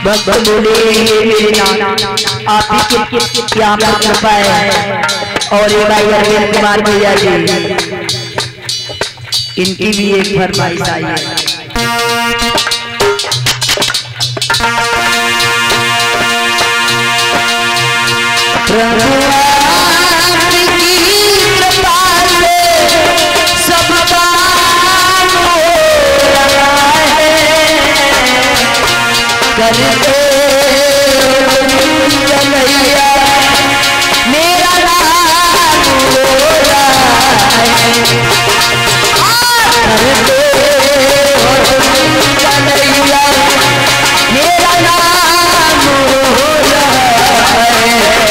भक्त बोले मेरे नाथ आप ही क्या कृपा है। और ये भाई अरविंद कुमार भैया जी इनकी भी एक फरमाइश आई है। प्रभु आपकी कृपा से सब काम हो रहा है। करते कन्हैया मेरा नाम हो रहा है। करते कन्हैया मेरा नाम हो रहा है।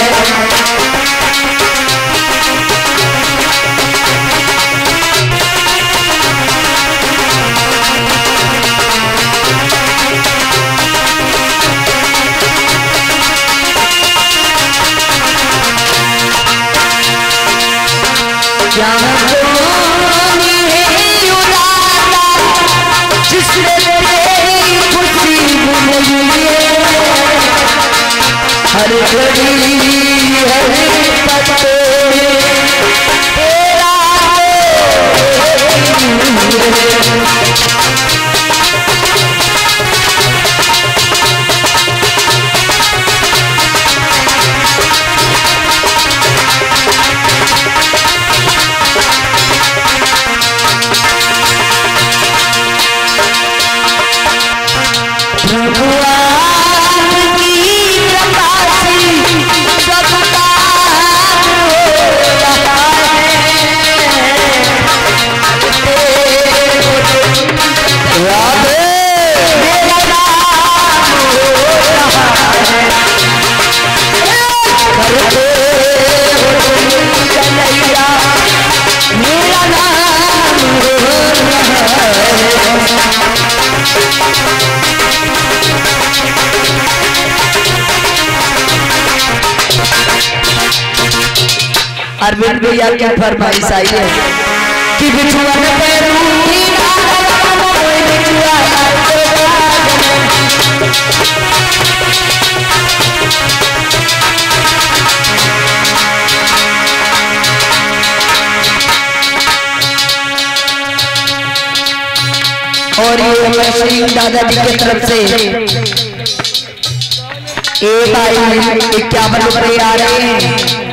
जिसने मेरी खुशी बुलाई हर घड़ी हर पत्ते तेरा अरविंद भैया की फरमाइश आई है कि बिछुआ और ये श्री दादाजी की तरफ से 51 रुपये आ रहे हैं।